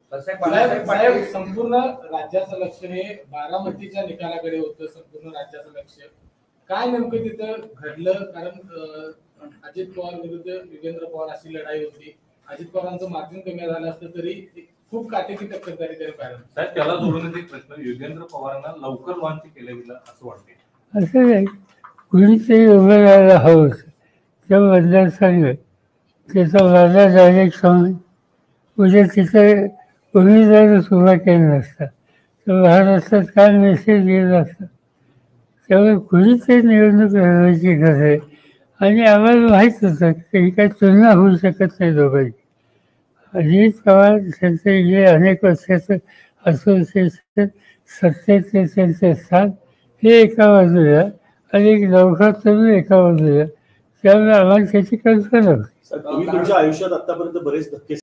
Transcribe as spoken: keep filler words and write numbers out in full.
साहेब, संपूर्ण राज्याचं लक्ष हे बारामतीच्या निकालाकडे होतं. संपूर्ण राज्याचं लक्ष काय नेमकं तिथं घडलं? कारण अजित पवार विरुद्ध युगेंद्र पवार अशी लढाई होती. अजित पवारांचं मार्जिन कमी झालं असतं तरी खूप काटेकी टक्कर झाली तरी पाहिजे. साहेब, त्याला जोडून एक प्रश्न, युगेंद्र पवारांना लवकर लॉन्च केलं गेलं असं वाटतं? असं नाही, कुणीतरी उभं राहायला हवं त्या मतदारसंघ त्याचा माझा डायरेक्ट सांग उद्या तिथं उमेदवारच उभा केला नसता तर महाराष्ट्रात काय मेसेज गेला असता. त्यामुळे कुणीतरी निवडणूक लढवायची गरज आहे आणि आम्हाला माहीत होतं की ही काही तुलना होऊ शकत नाही दोघांची. अजित पवार त्यांचं जे अनेक वर्षाचं असोसिएशन सत्तेचे त्यांचे स्थान हे एका बाजूला आणि एक नौका तरुण एका बाजूला, त्यामुळे आम्हाला त्याची कल्पना होती. तुम्ही तुमच्या आयुष्यात आतापर्यंत बरेच धक्के